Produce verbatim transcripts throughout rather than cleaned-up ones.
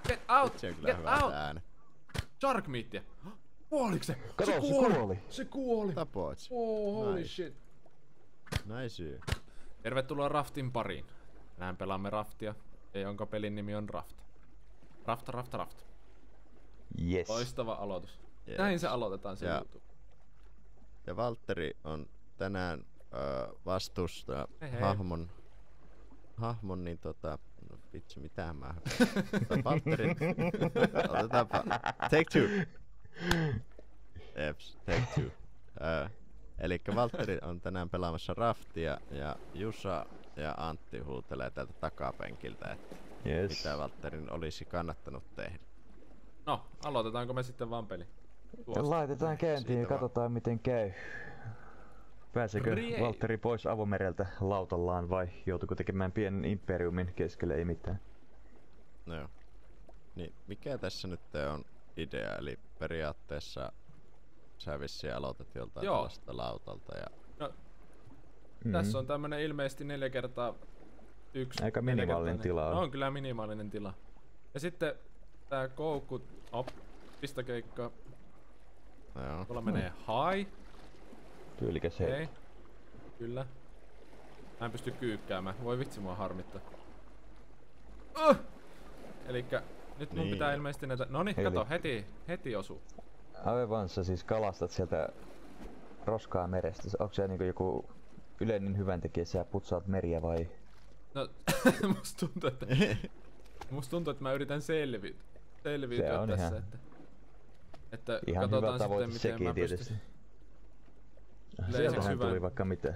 Get out! Se on kyllä Get hyvä out! ääni. Shark meatia! Kuoliko se? Kato, se se kuoli! kuoli. Se kuoli! Tapoit. Oh, holy Nice. shit. Nice. Tervetuloa Raftin pariin. Tänään pelaamme Raftia, ja jonka pelin nimi on Raft. Raft, Raft, Raft. Yes. Loistava aloitus. Yes. Näin se aloitetaan se Ja- YouTube. Ja Valtteri on tänään ö, vastuussa Hei hei. hahmon, hahmon, niin tota, no vitsi, mitään mä Tota, Valtteri, otetaanpa, take two. Eps, take two. Ö, elikkä Valtteri on tänään pelaamassa Raftia, ja Jusa ja Antti huutelee täältä takapenkiltä, että Yes. mitä Valtterin olisi kannattanut tehdä. No, aloitetaanko me sitten vaan peli? Ja laitetaan käyntiin ja Siitä vaan. katsotaan miten käy. Pääseekö Riei. Valtteri pois avomereltä lautallaan vai joutuuko tekemään pienen imperiumin keskelle ei mitään? No joo. Niin, mikä tässä nyt on idea? Eli periaatteessa sä vissiin aloitat joltain Joo. tällaista lautalta ja No, Mm. tässä on tämmönen ilmeisesti neljä kertaa yksi. Aika neljä minimaalinen kertaa tila neljä. on. No, on kyllä minimaalinen tila. Ja sitten tää koukku, op, pistokeikka, no joo. tuolla menee high. Tyylikäs Okei. heitto. Kyllä. Mä en pysty kyykkäämään. Voi vitsi mua harmittaa. Uh! Elikkä nyt mun Niin. pitää ilmeisesti näitä... Noni, Eli- kato, heti, heti osuu. Aivan, sä siis kalastat sieltä roskaa merestä. Onko se niinku joku yleinen hyväntekijä, sä putsaat meriä vai? No, musta tuntuu, että... Musta tuntuu, että mä yritän selvi... Se selviytyä on tässä, ihan- että... Että Ihan katsotaan hyvä tavoite sitten, miten sekin mä tietysti. pystyn... Ah, Yleiseksi Sieltähän hyvän- tuli vaikka mitä.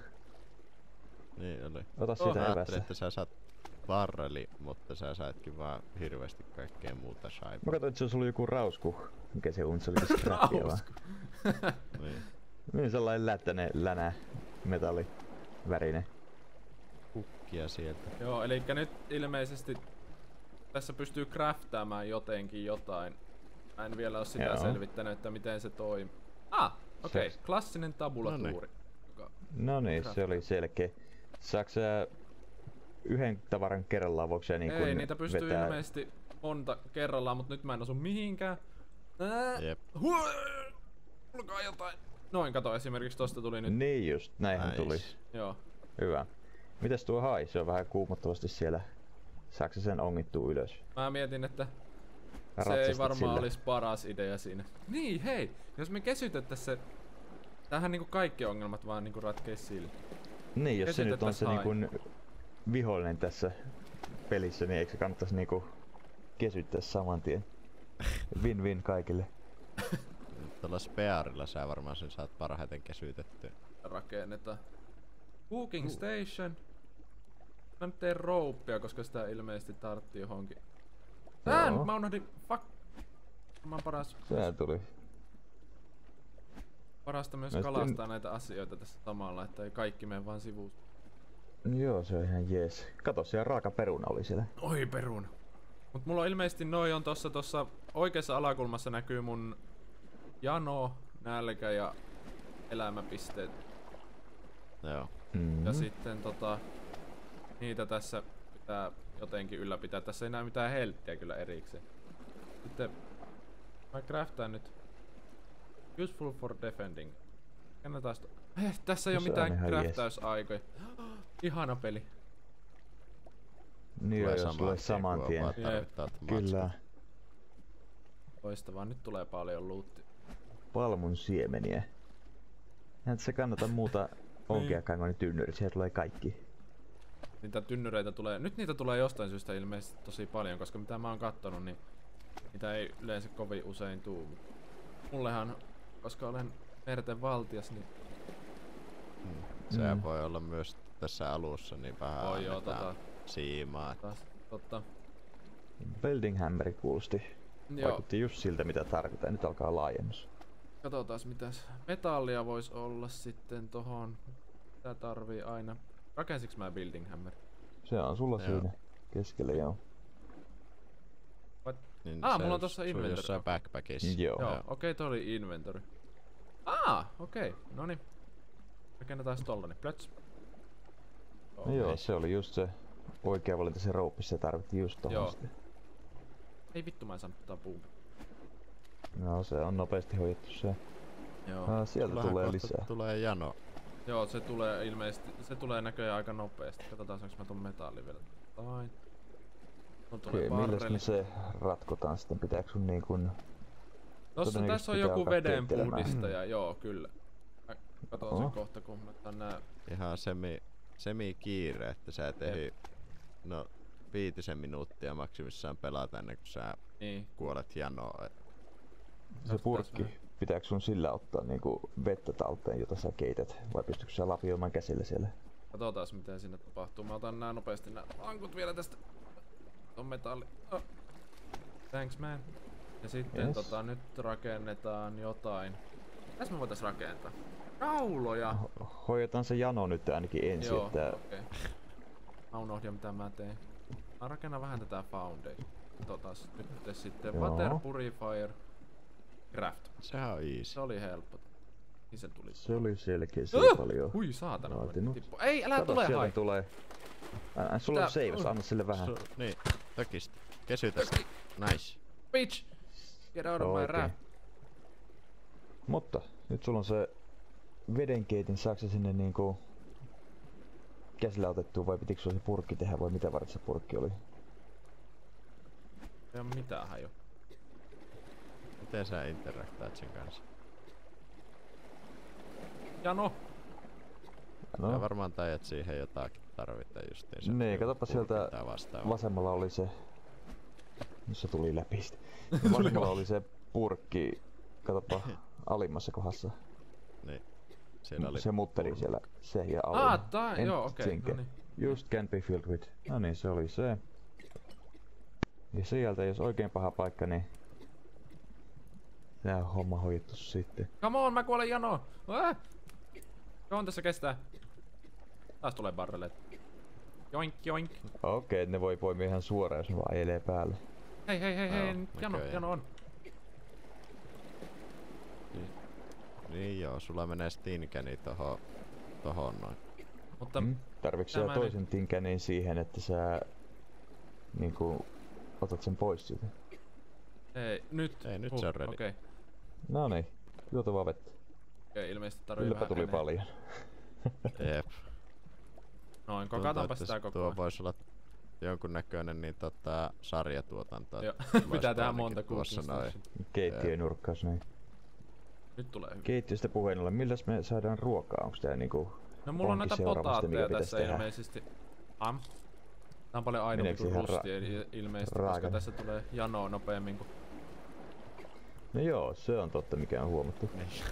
Niin oli. Ota Oh. siitä Mä ajattelin, evässä. että sä saat varreli, mutta sä saitkin vaan hirveästi kaikkea muuta Mä shaipaa. katsoin, että se olisi ollut joku rausku. Mikä se on? Se oli scrappia vaan. Rausku. Niin. Niin sellainen lättäinen länä metalli värinen. Kukkia sieltä. Joo, eli nyt ilmeisesti tässä pystyy craftaamaan jotenkin jotain. Mä en vielä oo sitä Joo. selvittänyt, että miten se toimii. Ah, okei. Se- Klassinen tabulatuuri. Joka- No niin, se oli selkeä. Saatko sä yhden tavaran kerrallaan, voiko sä niin Ei, kun niitä pystyy vetää... ilmeisesti monta kerrallaan, mutta nyt mä en osu mihinkään. Ää, Jep. huo- Olkaa jotain. Noin, kato, esimerkiksi tosta tuli nyt. Niin just, näinhän Nice. tuli. Joo. Hyvä. Mitäs tuo hai? Se on vähän kuumottavasti siellä. Saatko sä sen ongittua ylös? Mä mietin, että se ei Ratsastat varmaan sillä. olisi paras idea siinä. Niin, hei! Jos me kesytettäis se... Tähän niinku kaikki ongelmat vaan niinku ratkeis sillä. Niin, jos se nyt on Kesytettäis se hai. niin kun vihollinen tässä pelissä, niin eikö se kannattaisi niinku kesyttää saman tien? Win-win kaikille. Tuolla spearilla sä varmaan sen saat parhaiten kesytettyä. Rakennetaan. Cooking station. Mä nyt teen rouppia, koska sitä ilmeisesti tarttii johonkin. Ää, Joo. nyt mä unohdin. Fuck. Mä oon paras. Sehän tuli. Parasta myös Mä kalastaa näitä asioita tässä samalla, että ei kaikki mene vaan sivuun. Joo, se on ihan jees. Kato, siellä raaka peruna oli siellä. Oi peruna. Mut mulla on ilmeisesti noi on tossa tossa oikeassa alakulmassa näkyy mun jano, nälkä ja elämäpisteet. Joo. Mm. Ja sitten tota niitä tässä pitää jotenkin ylläpitää. Tässä ei näe mitään helttiä kyllä erikseen. Sitten mä craftaan nyt useful for defending. Kannataan sitä. Eh, tässä ei oo Se on mitään ihan jees. craftausaaikoja. Ihana peli. Niin joo, jos tulee saman kun tien. vaan Jep. tarvittaa Kyllä. Loistavaa, nyt tulee paljon lootia. Palmun siemeniä. Eihän se kannata muuta onkeakaan kuin ne tynnyrit, sieltä tulee kaikki. Niitä tynnyreitä tulee, nyt niitä tulee jostain syystä ilmeisesti tosi paljon, koska mitä mä oon kattonut, niin niitä ei yleensä kovin usein tuu. Mullehan, koska olen merten valtias, niin Sehän Mm. voi olla myös tässä alussa niin vähän Oi joo, annetaan tota, siimaa. että- taas, totta. Building hammeri kuulosti. Joo, Vaikutti just siltä mitä tarvitaan, nyt alkaa laajennus. katsotaas mitäs. Metallia vois olla sitten tohon. Tää tarvii aina. Rakensiks mä building hammer? Se on sulla Joo. siinä keskellä, joo. What? Niin Ah, se mulla on olisi tossa sun inventory. jossain backpackissa. Joo. Joo, okei, okay, toi oli inventory. Ah, okei, okay. Noniin. Rakennetaan tollani. Plöts. No joo, se oli just se oikea valinta, se rouppi, se tarvittiin just Joo. tohon sitten. Ei vittu, mä en saanut tota puuta. No se on nopeasti hoidettu se. Joo. Ah, sieltä Sullahan tulee kohta lisää. tulee jano. Joo, se tulee ilmeisesti, se tulee näköjään aika nopeasti. Katsotaan saanko mä ton metallin vielä. Tain. No tulee Okei, milläs me barreli. se ratkotaan sitten? Pitääkö sun niin kun... Tossa todennäköisesti tässä on pitää joku alkaa veden keittelemään. puhdistaja, joo kyllä. Mä katon Oho. sen kohta kun mä otan nää. Ihan semi, semi kiire, että sä et ehdi, no viitisen minuuttia maksimissaan pelata ennen kuin sä Niin. kuolet janoon. Se purkki, pitääkö sun sillä ottaa niinku vettä talteen, jota sä keität? Vai pystytkö sä lapioimaan käsillä siellä? Katsotaan mitä sinne tapahtuu. Mä otan nää nopeasti nää lankut vielä tästä. On metalli. Oh. Thanks man. Ja sitten Yes. tota nyt rakennetaan jotain. Mitäs me voitais rakentaa? Rauloja! Ho- Hoidetaan se jano nyt ainakin ensin, Joo, että okei. Mä unohdin mitä mä teen. Mä rakennan vähän tätä foundation. Katsotaas nyt sitten Joo. water purifier craft. Sehän on easy. Se oli helppo. Niin se tuli. se oli selkeä se Uh! paljon. Hui saatana. mä Vaatinut. tippu- Ei, älä Kato, tule sieltä hai. tulee. Ää, sulla on Tää- seivas, anna sille vähän. Su, niin, tökistä. Kesytästä. Nice. Bitch! Get out of my Oikein. raft. Mutta nyt sulla on se vedenkeitin, saako se sinne niinku käsillä otettua vai pitikö sulla se purkki tehdä vai mitä varten se purkki oli? Ei oo mitään haju. Miten sä interaktaat sen kanssa? Jano! No. Sä No, varmaan tajat siihen jotakin tarvita justiinsa. Niin, joku katsopa purkin sieltä tai vastaava. vasemmalla oli se... Nyt se tuli läpi sit. Vasemmalla oli se purkki, katsopa alimmassa kohdassa. Niin. Siellä oli Se mutteri siellä, se ja alin. Ah, tää, Empty joo, okei. zinc. No niin. Just can be filled with. No niin, se oli se. Ja sieltä, jos oikein paha paikka, niin... Tää on homma hoidettu sitten. Come on, mä kuolen janoon! Ah! Kauan tässä kestää? Taas tulee barreleita. Joink, joink. Okei, okay, ne voi poimia ihan suoraan, jos ne vaan ajelee päälle. Hei, hei, hei, hei, Joo, nyt jano, näköjään. jano on. Niin joo, sulla menee stinkäni tohon, tohon noin. Mutta Mm. Tarviks sä tämä toisen tinkänin siihen, että sä... Niinku... Otat sen pois siitä? ei, nyt. Ei, nyt huh, se on ready. Okei, okay. No niin, juotavaa vettä. okay, ilmeisesti tarvii Kylläpä vähän tuli enemmän. paljon. Jep. Noin, Tuntuu, kokataanpa että sitä koko Tuo ajan. voisi olla jonkunnäköinen niin tota, sarjatuotanto. Joo, että voisi pitää tehdä ainakin monta tuossa cooking noin. station. Keittiönurkkaus, niin. Nyt tulee hyvä. Keittiöstä puheen ollen, milläs me saadaan ruokaa? Onks tää niinku... No mulla on onkin näitä seuraavasti, mikä potaatteja pitäisi tässä tehdä? ilmeisesti. Am. Tää on paljon aidompi Meneekö kuin ihan ra- rusti eli- ilmeisesti, raaka? koska tässä tulee janoa nopeammin kuin... No joo, se on totta mikä on huomattu.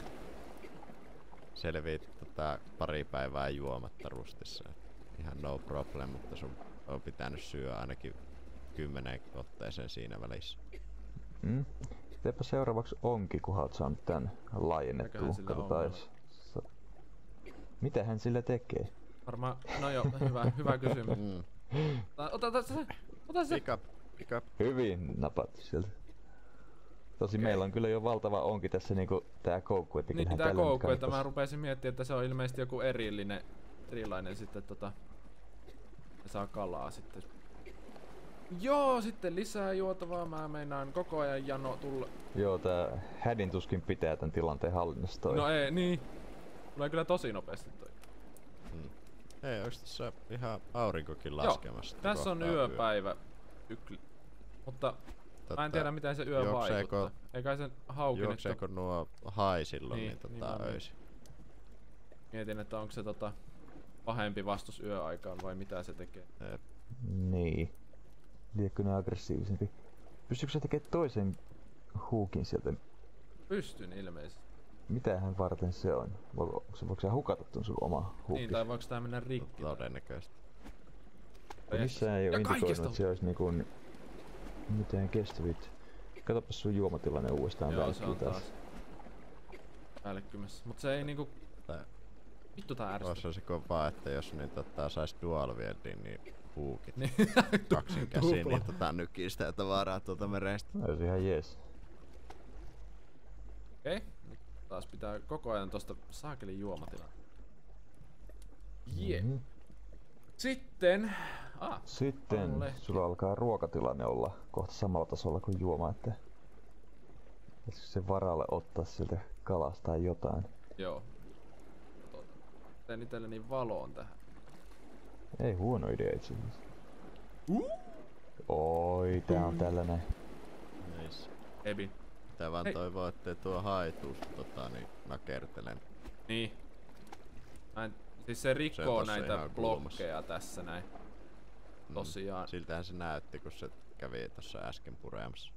Selviit tota, pari päivää juomatta rustissa. Ihan no problem, mutta sun on pitänyt syödä ainakin kymmenen otteeseen siinä välissä. Mm. Teepä seuraavaksi onki, kunhan oot saanut tän laajennettua. Mikähän sillä Katsotaan on? jos... Sa- Mitä hän sillä tekee? Varmaan... No joo, hyvä, hyvä kysymys. Mm. Ota, ota, ota se! Ota se! Pick up, pick up. Hyvin napattu sieltä. Tosi Okei. meillä on kyllä jo valtava onki tässä niinku tää koukku, että Niin kyllähän tää tällä nyt koukku, että mä kannattaisi- rupesin miettimään, että se on ilmeisesti joku erillinen, erilainen sitten tota... Se saa kalaa sitten. Joo, sitten lisää juotavaa. Mä meinaan koko ajan jano tulla. Joo, tää hädin tuskin pitää tän tilanteen hallinnassa toi. No ei, niin. Tulee kyllä tosi nopeasti toi. Mm. Ei, onks tässä ihan aurinkokin Joo, laskemassa? tässä on kohtaa yöpäivä ykli. Mutta Totta, mä en tiedä miten se yö juokseeko- vaikuttaa. Ei kai sen hauki nyt Juokseeko nuo hai silloin Niin, niin, niin niin tota mä öisin? mietin, että onko se tota pahempi vastus yöaikaan vai mitä se tekee. Jep. Niin. Liekö ne aggressiivisempi? Pystyykö sä tekemään toisen huukin sieltä? Pystyn ilmeisesti. Mitähän varten se on? Voiko, se, voiko sä hukata ton sun oma huukki? Niin, tai voiko tää mennä rikki? tai- Todennäköisesti. Ja missään ei Ja oo indikoinut, kaikesta- että se olisi niinku mitään kestävyyttä. Katsopas sun juomatilanne uudestaan Joo, se on välkkyy taas välkkymässä. Mut se ei niinku... Tää- Vittu tää ärsyttää. Ois se kovaa, että jos niin tota sais dual wieldin, niin huukit Niin. kaksin käsin, Tupla. niin tota nykii sitä tavaraa tuolta merestä. No, olisi ihan jees. Okei, nyt taas pitää koko ajan tosta saakelin juomatilaa. Jee. Mhm. Sitten Ah, Sitten aamulehti. sulla alkaa ruokatilanne olla kohta samalla tasolla kuin juoma, että pitäisikö se varalle ottaa sieltä kalasta tai jotain. Joo. Katsotaan. Teen itselleni valoon tähän. Ei huono idea itse asiassa. Uh? Oi, tää on tällainen. Nice. Ebi. Pitää vaan Hei. toivoa, ettei tuo haituus tota niin nakertelen. Niin. Mä en, siis se rikkoo tossa näitä ihan blokkeja tässä näin. Tosiaan. Mm. Siltähän se näytti, kun se kävi tossa äsken pureamassa.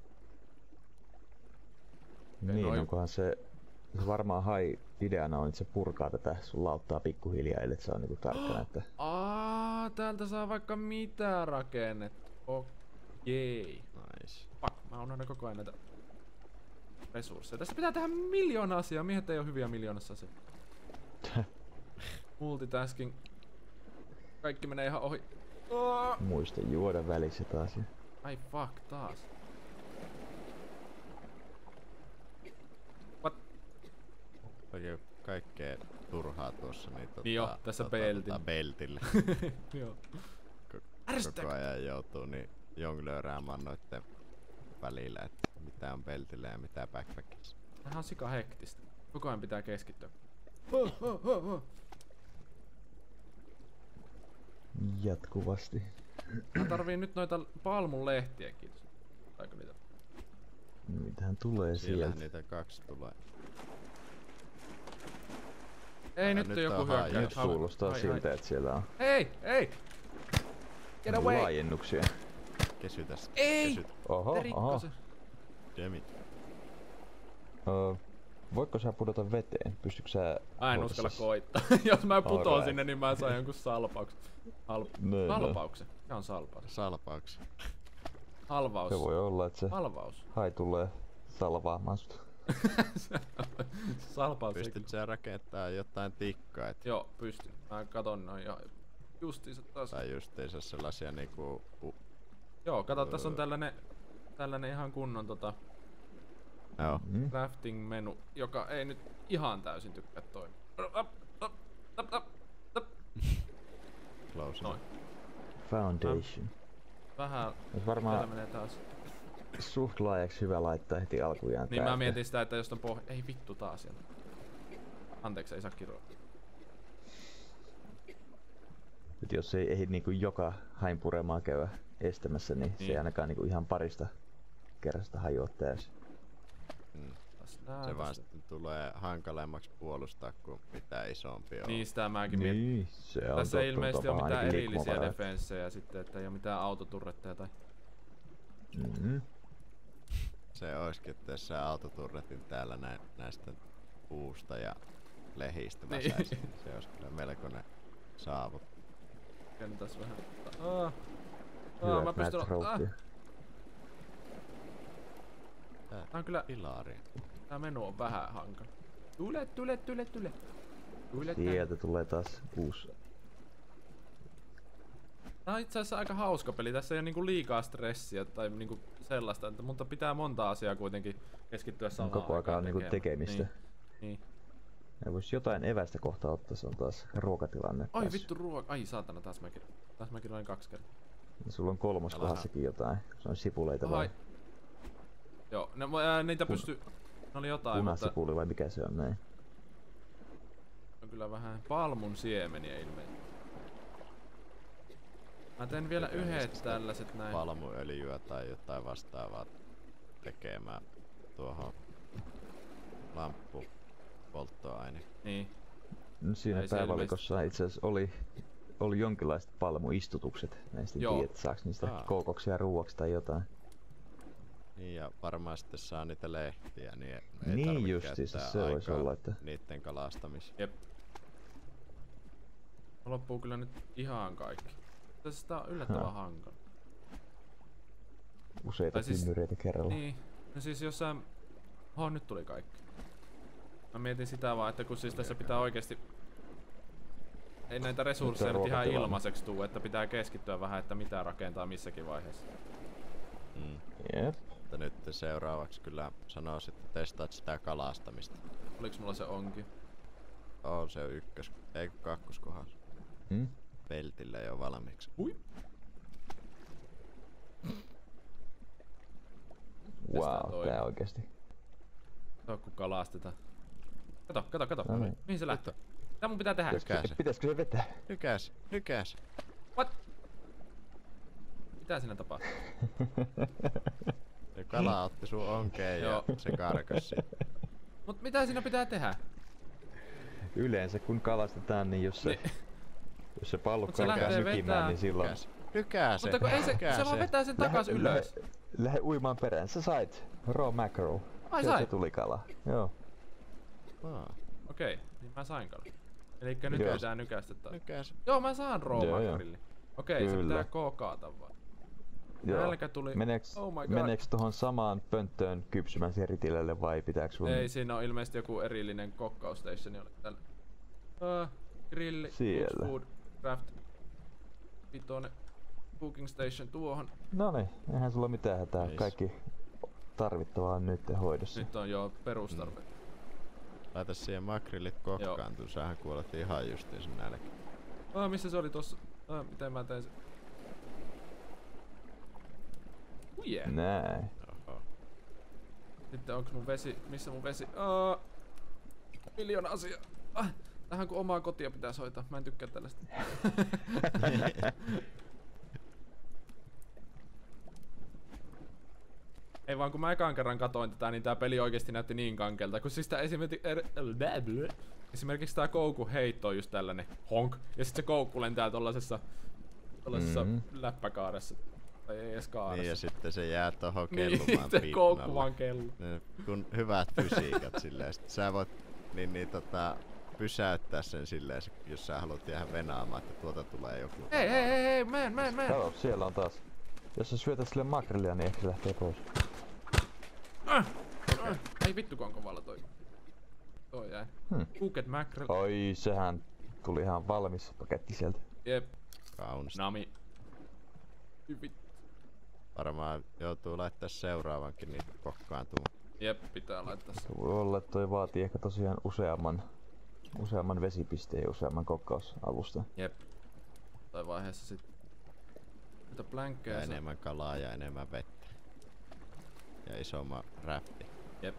Niin, noin. onkohan se, se varmaan hai ideana on, että se purkaa tätä sun lauttaa pikkuhiljaa, ellei se on niinku tarkkana, että Aa, täältä saa vaikka mitä rakennettu. Okei. Nice. Fuck, mä unohdan koko ajan näitä resursseja. Tässä pitää tehdä miljoona asiaa. Miehet ei oo hyviä miljoonassa se. Multitasking. Kaikki menee ihan ohi. Oh! muista juoda välissä taas. Ja Ai fuck, taas. What? Oikein kaikkea turhaa tuossa niin, tota, Niin joo, tässä tota, beltin. Tota, beltillä. Joo. Ko- Ärsyttääkö? Koko ajan joutuu niin jonglööräämään noitten välillä, että mitä on beltillä ja mitä backpackissa. Tämähän on sika hektistä. Koko ajan pitää keskittyä. Oh, oh, oh, oh. jatkuvasti. Mä tarviin nyt noita palmun lehtiä, kiitos. Saiko niitä? Mitähän tulee Siellähän sieltä? niitä kaksi tulee. Ei, Ää, nyt, nyt on joku on hyökkäys. Nyt kuulostaa siltä, että siellä on Hei, hei! Get away! laajennuksia. Kesytäs. Ei! Kesyt. Oho, Ne rikko oho. sen. Demit. Öö, voitko sä pudota veteen? Pystytkö sä... Mä en voit uskalla sä- koittaa. Jos mä putoon Alright. sinne, niin mä saan jonkun salpauksen. Hal... No, no. Halpauksen. Mikä on salpaus? Salpauksi. Halvaus. Se voi olla, että se Halvaus. hai tulee salvaamaan sut. Salpaus. ei Pystyt kyllä. sä rakentaa jotain tikkaa, et, Joo, pystyn. Mä katon noin ja justiinsa taas. tai justiinsa sellaisia niinku... U- Joo, kato, tässä on tällainen, tällainen ihan kunnon tota Joo. Mm. crafting menu, joka ei nyt ihan täysin tykkää toimia. Up, up, up, up, up. Close. Noin. Foundation. Vähän Olisi täällä varmaan menee taas. suht laajaksi hyvä laittaa heti alkujaan Niin tää, mä että- mietin sitä, että jos on pohja... Ei vittu taas siellä. Anteeksi, ei saa kiroa. että jos ei ehdi niinku joka hain puremaa käydä estämässä, niin, se Niin. ei ainakaan niinku ihan parista kerrasta hajoa täysin. Mm. Taas nää, Se vaan tästä. sitten tulee hankalemmaksi puolustaa, kun mitä isompi on. Niin sitä mäkin mietin. Niin, se on Tässä ei totta, ilmeisesti mutta ole vaan mitään ainakin erillisiä liikkumavaraa. defenssejä sitten, että ei ole mitään autoturretteja tai... Mhm. Se olisikin, että jos sä autoturretin täällä nä- näistä puusta ja lehistä Niin. väsäisit, niin se olisi kyllä melkoinen saavut. Käyn tässä vähän... Ah. Hyvä, Ah, mä että näet pystyn... Ah. roukkia. Tää Tää on kyllä... pilari. Tää menu on vähän hankala. Tule, tule, tule, tule. Tule tänne. Sieltä tulee taas uusi. Tää on itse asiassa aika hauska peli. Tässä ei ole niinku liikaa stressiä tai niinku sellaista, että mutta pitää monta asiaa kuitenkin keskittyä samaan Koko ajan aikaan niinku tekemään. tekemistä. Niin. niin. Ja vois jotain evästä kohta ottaa, se on taas ruokatilanne. Ai taas. vittu ruoka. Ai saatana, taas mäkin. Taas mäkin olin kaksi kertaa. Sulla on kolmoskohdassakin jotain. Se on sipuleita Ai. vai Joo, ne, ää, niitä Pun- pysty... Ne oli jotain, mutta punasipuli vai mikä se on näin? on kyllä vähän palmun siemeniä ilmeisesti. Mä teen vielä Tekee yhdet niistä sitä tällaiset näin. Palmuöljyä tai jotain vastaavaa tekemään tuohon lamppu polttoaine. Niin. No siinä Ei se päävalikossa itse asiassa oli, oli jonkinlaiset palmuistutukset. Näistä Joo. tiedät, saaks niistä Aa. koukoksia ruuaksi tai jotain. Niin ja varmaan sitten saa niitä lehtiä, niin ei Niin tarvitse justiinsa, käyttää se voisi aikaa olla, että- niitten kalastamiseen. Jep. Loppuu kyllä nyt ihan kaikki. Tässä tää on yllättävän Ha. hankala. Useita Tai siis- tynnyreitä kerralla. Niin. No siis jos sä... Oho, nyt tuli kaikki. Mä mietin sitä vaan, että kun siis tässä pitää oikeesti... Ei näitä resursseja Nyt on nyt ihan ruokatilanne. ilmaiseksi tuu, että pitää keskittyä vähän, että mitä rakentaa missäkin vaiheessa. Mm. Jep. Mutta nyt seuraavaksi kyllä sanoisin, että testaat sitä kalastamista. Oliks mulla se onkin? On se ykkös, ei kun kakkoskohdassa. Hmm? peltillä jo valmiiksi. Ui. Wow, tää oikeesti. Kato kun kalastetaan. Kato, kato, kato. No niin. Mihin se lähtee? Mitä mun pitää tehdä? Hykää se. Pitäisikö se vetää? Hykäs, hykäs. What? Mitä siinä tapahtuu? Se kala otti sun onkeen ja Joo. se karkas siitä. Mut mitä siinä pitää tehdä? Yleensä kun kalastetaan, niin jos se, Niin. jos se pallukka se alkaa lähtee nykimään, vetää. niin silloin... Hykäs. Hykää se. Mutta kun ei se, hykää se vaan vetää sen takas Lähde- ylös. lähde- Lähde uimaan perään. Sä sait raw mackerel. Ai Se- sai? Se tuli kala. Joo. Aa, Okei, niin mä sain kalan. Elikkä nyt Joo. pitää nykäistä taas. hykäs. Joo, mä saan Joo, joo. roomakrilli. Okei, se Kyllä. pitää kookaata vaan. Joo. Nälkä tuli. Meneeks, Oh my god. meneeks tohon samaan pönttöön kypsymään seritilölle vai pitääks sun... Ei, siinä on ilmeisesti joku erillinen kokkaustationi oli tällä. Uh, grilli, Siellä. food, craft, vitonen, cooking station tuohon. Noniin, eihän sulla mitään hätää. Nice. Kaikki tarvittavaa on nyt hoidossa. Nyt on jo perustarpeet. Laita siihen makrillit kokkaantuu, sähän kuolet ihan justiin sen nälkä. Ah, missä se oli tossa? Ah, miten mä tein sen? Oh yeah. Näin. Oho. Sitten onks mun vesi? Missä mun vesi? Ah, miljoona asiaa. Ah, tähän kun omaa kotia pitää hoitaa. Mä en tykkää tällaista. Ei vaan kun mä ekan kerran katoin tätä, niin tää peli oikeesti näytti niin kankelta. Kun siis tää esimerkiksi, er, esimerkiksi tää koukun heitto on just tällainen honk. Ja sit se koukku lentää tollasessa, tollasessa Mhm. läppäkaaressa. Tai ei edes kaaressa. Niin ja sitten se jää tohon Niin, kellumaan se piipnalla. koukku vaan kellu. Ne, kun hyvät fysiikat silleen, sit sä voit niin, niin, tota, pysäyttää sen silleen, se- jos sä haluat jäädä venaamaan, että tuolta tulee joku. Hei, hei, hei, hei, man, man, man. Kato, siellä on taas. Jos sä syötät sille makrelia, niin ehkä se lähtee pois. Ah, ah, ei vittu kun on kovalla toi. Toi jäi. Hmm. Cooked mackerel. Oi, sehän tuli ihan valmis paketti sieltä. Jep, Kaunista. nami. Hyvit. Varmaan joutuu laittaa seuraavankin niin kokkaantumaan. Jep, pitää laittaa se. Voi olla, että toi vaatii ehkä tosiaan useamman, useamman vesipisteen ja useamman kokkausalusta. Jep. Tai vaiheessa sit. Mitä Ja blänkkeä saa. enemmän kalaa ja enemmän vettä. Ja isomman räppi. Jep.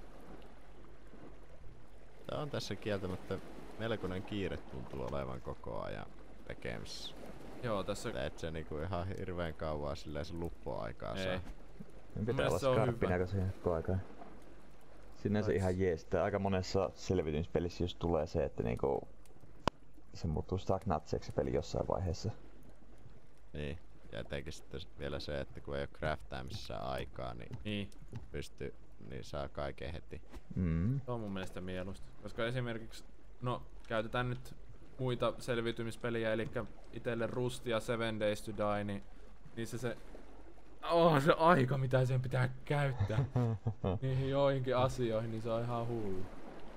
Tää on tässä kieltämättä melkoinen kiire tuntuu olevan koko ajan tekemisissä. Joo, tässä. Että et se niinku ihan hirveen kauan silleen se luppuaikaa saa. Ei. Niin pitää mielestä olla se on skarppina, hyvä. kun siihen koko aikaa. Sinänsä Ais. ihan jees. Tää aika monessa selvityspelissä just tulee se, että niinku se muuttuu stagnatseksi se peli jossain vaiheessa. Niin. Ja etenkin sitten s- vielä se, että kun ei oo craftaamisessa aikaa, niin Niin. pystyy, niin saa kaiken heti. Mm. Se on mun mielestä mieluista. Koska esimerkiksi, no käytetään nyt muita selviytymispeliä, eli itelle Rust ja Seven Days to Die, niin niissä se, oh, se aika mitä sen pitää käyttää niihin joihinkin asioihin, niin se on ihan hullu.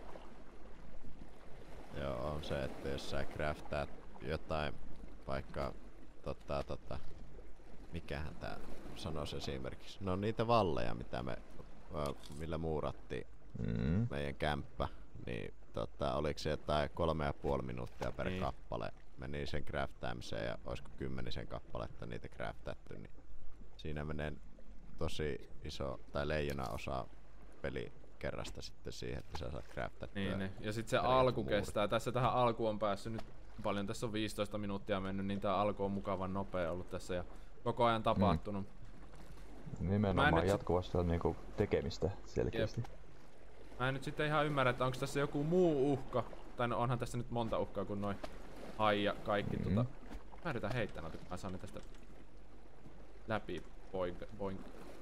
Joo, on se, että jos sä craftaat jotain, vaikka tota, tota, mikähän tää sanois esimerkiksi. No niitä valleja, mitä me, ö, millä muurattiin Mm. meidän kämppä, niin tota, oliko se jotain kolme ja puoli minuuttia per Niin. kappale meni sen craftaamiseen ja olisiko kymmenisen kappaletta niitä craftattu, niin siinä menee tosi iso tai leijona osa peli kerrasta sitten siihen, että sä saat craftattua. Niin, niin. Ja sit se eri alku muurit. kestää. Tässä tähän alkuun on päässyt nyt paljon. Tässä on viisitoista minuuttia mennyt, niin tää alku on mukavan nopea ollut tässä ja koko ajan tapahtunut. Mä en Nimenomaan nyt sit- jatkuvasti on niinku tekemistä selkeästi. Mä en nyt sitten ihan ymmärrä, että onko tässä joku muu uhka. Tai no onhan tässä nyt monta uhkaa kuin noin hai ja kaikki Mhm. tota. Mä yritän heittää noita, kun mä saan ne tästä läpi. Boink, boink.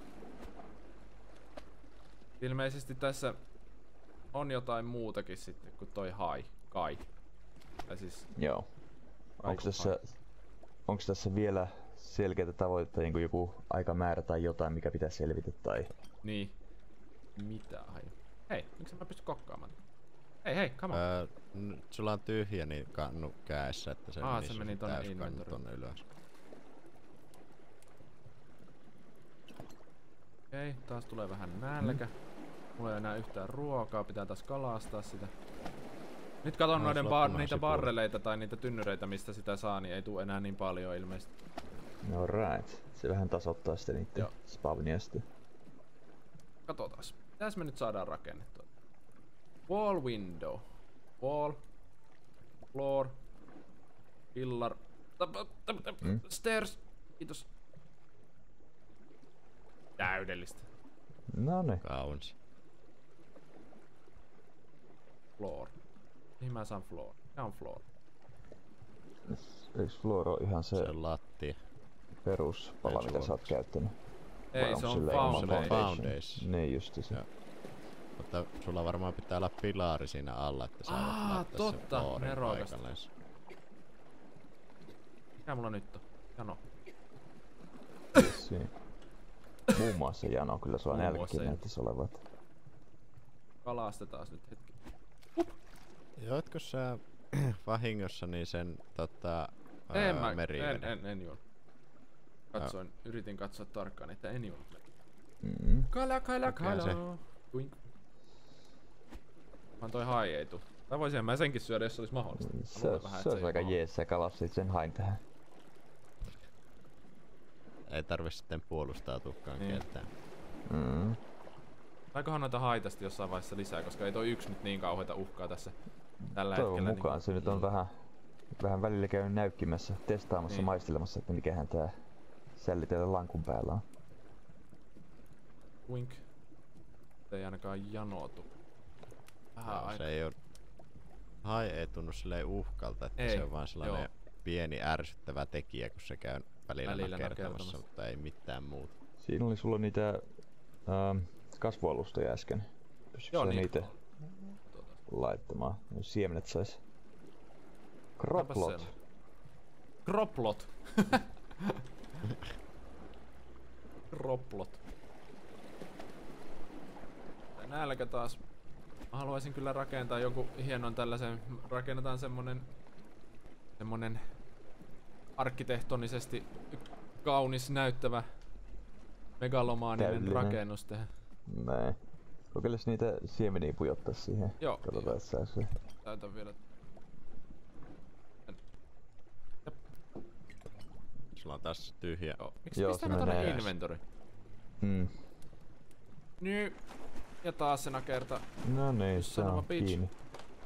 Ilmeisesti tässä on jotain muutakin sitten kuin toi hai. Kai. Tai siis Joo. Ai, Onko kun tässä, onks tässä vielä selkeitä tavoitteita, niin kuin joku aikamäärä tai jotain, mikä pitää selvitä tai... niin. Mitä hai? Hei, miksi mä pysty kokkaamaan? Hei hei, come on. Öö, n- sulla on tyhjä niin kannu käessä, että se, Aa, menisi se se meni tonne täyskannu inventoriin. tonne ylös. Okei, taas tulee vähän nälkä. Mulla ei enää yhtään ruokaa, pitää taas kalastaa sitä. Nyt katon No, noiden se bar, loppumaan niitä sipuli. barreleita tai niitä tynnyreitä, mistä sitä saa, niin ei tuu enää niin paljon ilmeisesti. No right. Se vähän tasoittaa sitten niitten Joo. spawnia sitten. Katsotaas. Mitäs me nyt saadaan rakennettua? Wall window. Wall. Floor. Pillar. Tap, tap, tap, Mm. Stairs. Kiitos. Täydellistä. No niin. Kaunis. Floor. Mihin mä saan floor? Mikä on floor? Eiks Floor on ihan se Se on lattia. peruspala, Ei mitä sä oot suomeksi. käyttänyt? Ei, Vai se onks on sillä oma foundation. Foundation. Niin justi se. Joo. Mutta sulla varmaan pitää olla pilari siinä alla, että sä voit Aa, laittaa totta, sen floorin nerokasta. paikalleen. Mikä mulla nyt on? Jano. Vissiin. Muun muassa Jano, kyllä sua Muun nälkäkin muassa. näyttäis olevat. Kalastetaan nyt hetki. Joitko sä vahingossa niin sen tota, En mä, en, meriveden? en, en juon. Katsoin, yritin katsoa tarkkaan, että en juon. Mm. Kala, kala, Mikä se? kala. Kuink. Vaan toi hai ei tuu. Tai voisin mä senkin syödä, jos se olisi mahdollista. Mä Se, luulen vähän, se että olisi ei aika oo jees, sä kalastit sen hain tähän. Ei tarvi sitten puolustautuakaan Niin. ketään. Mm. Saikohan noita haitasti jossain vaiheessa lisää, koska ei toi yksi nyt niin kauheita uhkaa tässä tällä Toivon hetkellä. mukaan se nyt on vähän, vähän välillä käynyt näykkimässä, testaamassa, Niin. maistelemassa, että mikähän tää sälli teillä lankun päällä on. Wink. Ei ainakaan janootu. Vähän Joo, aika. se ei oo... Hai ei tunnu silleen uhkalta, että Ei, se on vaan sellainen joo. pieni ärsyttävä tekijä, kun se käy välillä, Välillä nakertamassa, nakertamassa. mutta ei mitään muuta. Siinä oli sulla niitä ähm, kasvualustoja äsken. Pystytkö Joo, sä niin. niitä Tuota, laittamaan? Jos siemenet sais. Onpas Kroplot. siellä. Kroplot. Kroplot. Ja nälkä taas. Mä haluaisin kyllä rakentaa joku hienon tällaisen, rakennetaan semmonen semmonen arkkitehtonisesti kaunis näyttävä megalomaaninen Täydellinen. rakennus tähän. Näin. Kokeiles niitä siemeniä pujottaa siihen. Joo, Katsotaan, että saa se. Täytän vielä. Sulla on taas tyhjä. Joo. Miksi Joo, pistää se mä tonne menee. inventory? Mm. Nyt. Ja taas sena kerta. No niin, se Sanoma on bitch. kiinni.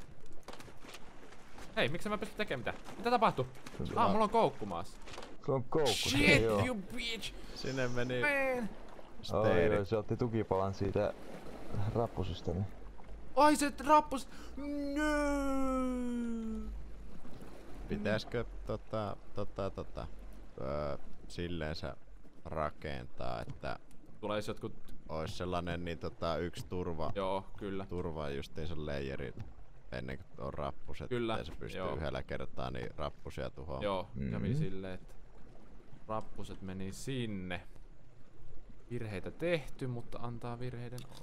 Hei, miksi mä pysty tekemään mitään? Mitä tapahtuu? Sulla- Ah, mulla on koukku maassa. Se on koukku. Shit, joo. you bitch! Sinne meni Man! Oi, steeri. joo, se otti tukipalan siitä rappusysteemi. Ai se rappus! No! Pitäisikö tota, tota, tota, öö, silleensä rakentaa, että Tulee jotkut... ois sellainen niin tota yksi turva, Joo, kyllä. turva justiinsa leijeri ennen kuin on rappus, Kyllä, ettei se pystyy joo. yhdellä kertaa niin rappusia tuhoamaan. Joo, kävi Mhm. silleen, että rappuset meni sinne. Virheitä tehty, mutta antaa virheiden olla.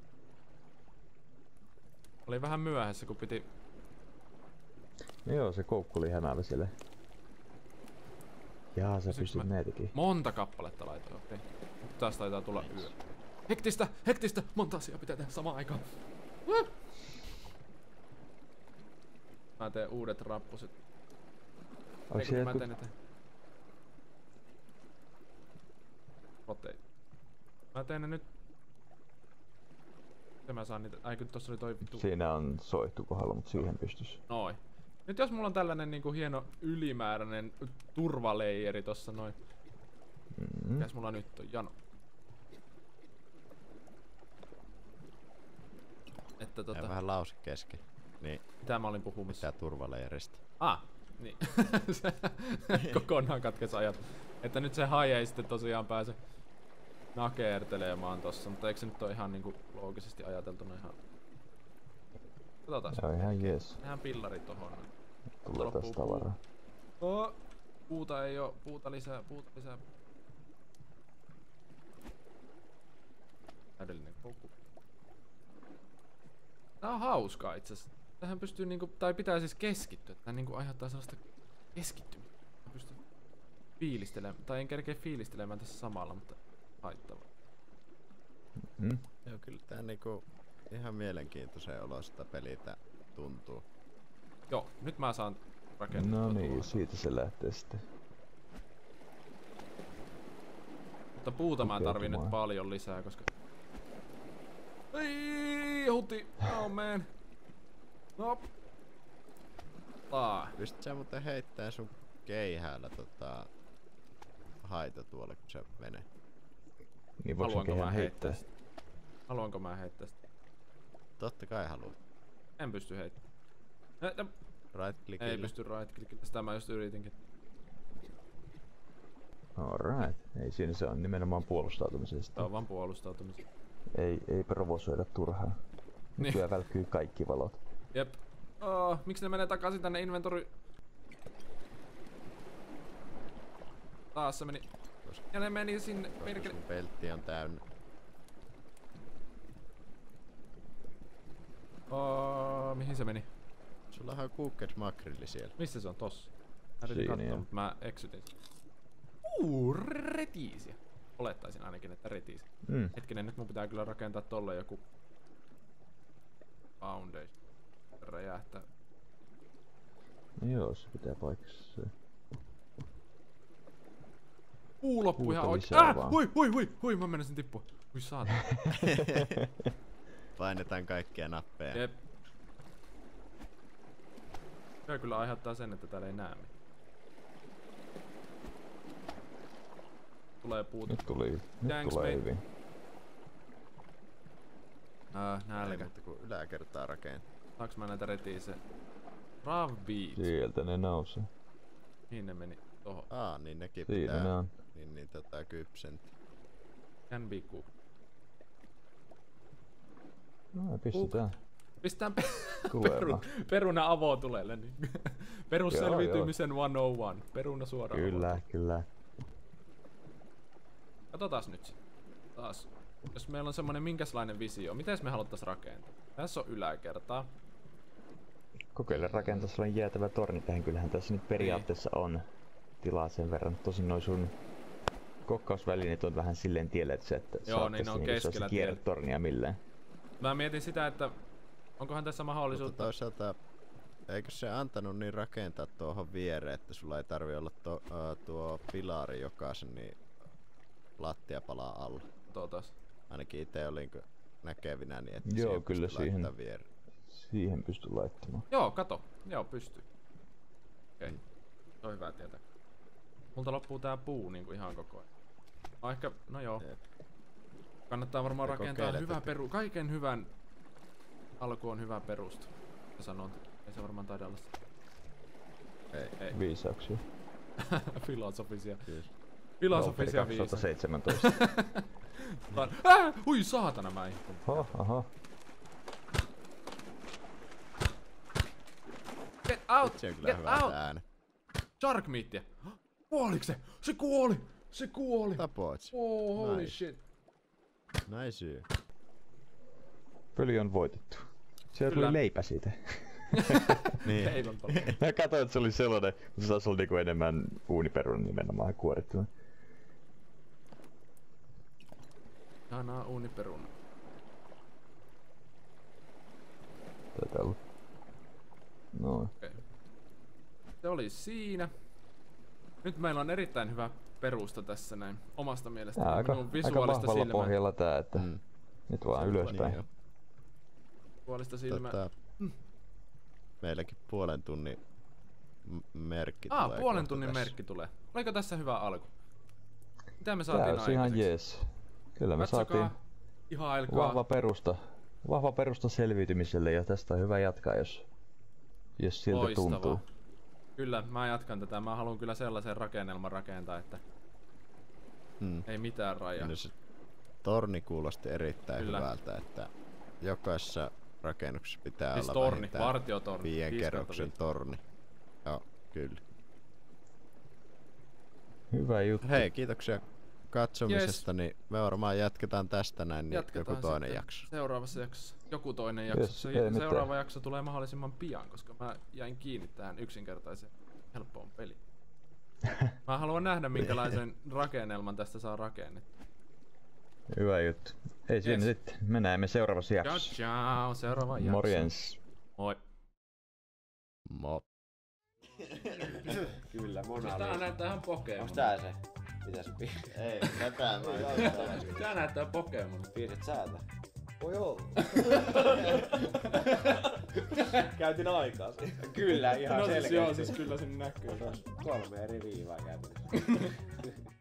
Oli vähän myöhässä, kun piti... No joo, se koukku oli hämäävä siellä. Jaa, sä Pysyks pystyt mä- näitäkin. Monta kappaletta laitoin, okei. Okay. Nyt taas taitaa tulla yö. Hektistä, hektistä! Monta asiaa pitää tehdä samaan aikaan. Huh! Mä teen uudet rappuset. Onko Ei, se kun mä jotkut... teen ne. Rotei. Mä teen ne nyt. Miten mä saan niitä? Ai kun tossa oli toi vittu. Siinä on soihtu kohdalla, mutta siihen pystys. Noin. Nyt jos mulla on tällainen niinku hieno ylimääräinen turvaleijeri tossa noin. Mm. Mikäs mulla nyt on? Jano. Että Tota. tota, Vähän lause kesken. Niin, mitä mä olin puhumassa? mitä turvaleijeristä. Ah, niin. Se kokonaan katkes ajat. Että nyt se hai ei sitten tosiaan pääse nakertelemaan tossa, mutta eikö se nyt ole ihan niinku loogisesti ajateltuna ihan... Katsotaan. Se on ihan jees. Tehdään pillari tohon. Tulee Loppuu taas puu. tavaraa. Oh, puuta ei oo, puuta lisää, puuta lisää. Täydellinen koukku. Tää on hauskaa itses. Tähän pystyy niinku, tai pitää siis keskittyä. Tää niinku aiheuttaa sellaista keskittymistä. Mä pystyn fiilistelemään, tai en kerkeä fiilistelemään tässä samalla, mutta haittavaa. Mm. Joo, kyllä tää niinku ihan mielenkiintoisen olosta peliltä tuntuu. Joo, nyt mä saan rakennettua. No niin, tuohon. siitä se lähtee sitten. Mutta puuta mä tarvin nyt Tukeutumaan. paljon lisää, koska... Ei, huti! Oh man! Nop! Taa. Pystyt sä muuten heittää sun keihäällä tota... haita tuolle, kun se menee. Niin voiko Haluanko sen mä heittää? heittää sitä? Haluanko mä heittää sitä? Totta kai haluat. En pysty heittämään. Ä, ä, Right clickillä. Ei pysty right clickillä, sitä mä just yritinkin. Alright. Ei siinä se on nimenomaan puolustautumisesta. Tää on vaan puolustautumista. Ei, ei provosoida turhaan. Nykyään välkkyy kaikki valot. Jep. Oh, miksi ne menee takaisin tänne inventory? Taas se meni. Ja ne meni sinne. Koska sun peltti on täynnä. Oh, mihin se meni? Sullahan on cooked makrilli siellä. Missä se on? Tossa. Mä yritin Siinä, katsoa, joo. mutta mä eksytin. Uuu, retiisiä. Olettaisin ainakin, että retiisiä. Mm. Hetkinen, nyt mun pitää kyllä rakentaa tolle joku foundation. Räjähtää. Joo, se pitää paikassa. Puu loppu Puuta ihan oikein. lisää Äh! vaan. Hui, hui, hui, hui, mä menisin tippua. Hui saatana. Painetaan kaikkia nappeja. Jep. Se kyllä aiheuttaa sen, että täällä ei näe mitään. Tulee puuta. Nyt tuli, nyt Thanks, tulee mate. hyvin. Äh, Ei nälkä. muuta kuin yläkertaa rakentaa. Saanko mä näitä retiisejä? Raw beat. Sieltä ne nousee. Mihin ne meni? Tohon. Aa, niin nekin Siinä pitää. ne on. Niin, niin tota kypsent. Can be cooked. No, pistetään Pistetään pe tulemaan. peru peruna avotulelle. Niin. Perusselviytymisen sata yksi. Peruna suoraan. Kyllä, avotulelle. kyllä. Katsotaas nyt. Taas. Jos meillä on semmonen minkäslainen visio, miten me haluttais rakentaa? Tässä on yläkertaa. Kokeile rakentaa sellainen jäätävä torni tähän. Kyllähän tässä nyt periaatteessa on tilaa sen verran. Tosin noin sun kokkausvälineet on vähän silleen tielle, että, se, että Joo, saat niin ne tässä on niinku keskellä sellaista kierretornia millään. Mä mietin sitä, että onkohan tässä Mutta mahdollisuutta... toisaalta, eikö se antanut niin rakentaa tuohon viereen, että sulla ei tarvi olla to, uh, tuo pilari jokaisen, niin lattia palaa alla. Tuotas. Ainakin itse olin näkevinä, niin että Joo, siihen kyllä pystyy siihen. laittaa viereen. Siihen pystyy laittamaan. Joo, kato. Joo, pystyy. Okei. Okay. Se on hyvä tietää. Multa loppuu tää puu niinku ihan koko ajan. No ehkä, no joo. Jep. Kannattaa varmaan Ja rakentaa kokeilet, hyvä että- peru. Kaiken hyvän alku on hyvä perusta. Ja sanon, ei se varmaan taida olla se. Ei. Ei. Viisauksia. Filosofisia. Kyllä. Filosofisia Valtteri viisauksia. kaksituhattaseitsemäntoista. Äh! Hui saatana mä ihon. Oho, oho. Get out! Se on kyllä Get hyvä out! ääni. Shark meatia! Kuoliko se? Se kuoli! Se kuoli! Tapoit. Oh, holy Nice. shit. Nice. Peli on voitettu. Siellä Kyllä. tuli leipä siitä. Niin. Leivän paljon. Mä katsoin, että se oli sellainen, mutta se taisi olla niinku enemmän uuniperun nimenomaan kuorittuna. Ihanaa uuniperuna. Taitaa olla. No, Okay. Se oli siinä. Nyt meillä on erittäin hyvä perusta tässä näin. Omasta mielestäni. tää aika, Minun aika visuaalista vahvalla silmää. pohjalla tää, että Mm. nyt vaan Niin ylöspäin. jo. Visuaalista silmää. Tota, meilläkin puolen tunnin m- merkki Ah, tulee puolen kohta tunnin tässä. merkki tulee. Oliko tässä hyvä alku? Mitä me Tää saatiin olisi ihan aikaiseksi? jees. Kyllä me Katsokaa, saatiin ihailkaa. vahva perusta. Vahva perusta selviytymiselle ja tästä on hyvä jatkaa, jos, jos siltä Loistavaa. tuntuu. Kyllä, mä jatkan tätä. Mä haluan kyllä sellaisen rakennelman rakentaa, että Hmm. ei mitään rajaa. Kyllä se torni kuulosti erittäin Kyllä. hyvältä, että jokaisessa rakennuksessa pitää Siis olla torni, vähintään vartiotorni. viiden viisi kautta kerroksen viisi. torni. Joo, kyllä. Hyvä juttu. Hei, kiitoksia katsomisesta, niin me varmaan jatketaan tästä näin, niin Jatketaan joku toinen sitten jakso. Seuraavassa jaksossa. Joku toinen jakso. Yes, Se, ei mitään. seuraava jakso tulee mahdollisimman pian, koska mä jäin kiinni tähän yksinkertaiseen helppoon peliin. Mä haluan nähdä minkälaisen rakennelman tästä saa rakennettua. Hyvä juttu. Ei siinä Yes. sitten. Me näemme seuraavassa Ciao jaksossa. ciao, seuraava jakso. Morjens. Moi. Mo. Kyllä, Mona Siis tää Lisa. näyttää ihan Pokemon. Onks tää se? Mitäs pi... Ei, tätä mä en Tää näyttää Pokemon. piirsit säätä? Voi olla. Käytin aikaa siinä. Kyllä, ihan No siis selkeästi. joo, siis kyllä sen näkyy. Kolme eri viivaa käytännössä.